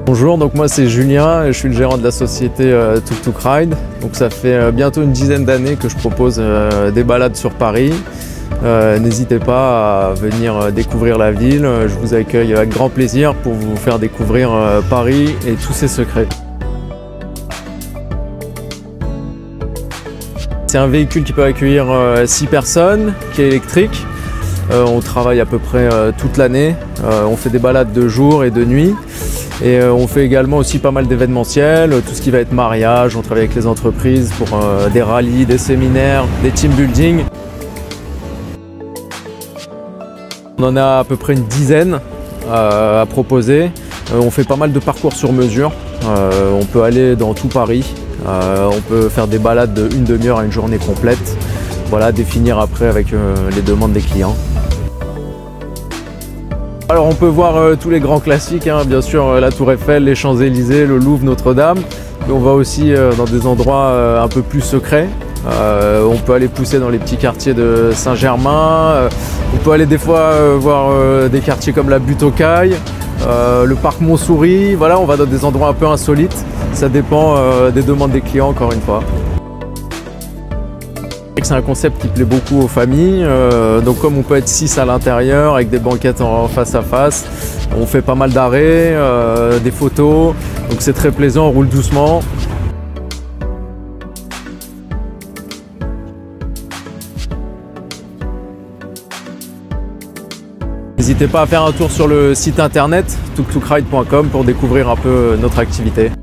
Bonjour, donc moi c'est Julien et je suis le gérant de la société Tuk Tuk Ride. Donc ça fait bientôt une dizaine d'années que je propose des balades sur Paris. N'hésitez pas à venir découvrir la ville. Je vous accueille avec grand plaisir pour vous faire découvrir Paris et tous ses secrets. C'est un véhicule qui peut accueillir 6 personnes, qui est électrique. On travaille à peu près toute l'année. On fait des balades de jour et de nuit. Et on fait également aussi pas mal d'événementiels, tout ce qui va être mariage. On travaille avec les entreprises pour des rallyes, des séminaires, des team building. On en a à peu près une dizaine à proposer. On fait pas mal de parcours sur mesure. On peut aller dans tout Paris. On peut faire des balades de 1 demi-heure à une journée complète. Voilà, définir après avec les demandes des clients. Alors on peut voir tous les grands classiques, hein, bien sûr la Tour Eiffel, les Champs-Élysées, le Louvre, Notre-Dame. Mais on va aussi dans des endroits un peu plus secrets. On peut aller pousser dans les petits quartiers de Saint-Germain. On peut aller des fois voir des quartiers comme la Butte aux Cailles, le parc Montsouris. Voilà, on va dans des endroits un peu insolites. Ça dépend des demandes des clients, encore une fois. C'est un concept qui plaît beaucoup aux familles, donc comme on peut être 6 à l'intérieur avec des banquettes en face à face, on fait pas mal d'arrêts, des photos, donc c'est très plaisant, on roule doucement. N'hésitez pas à faire un tour sur le site internet tuktukride.com pour découvrir un peu notre activité.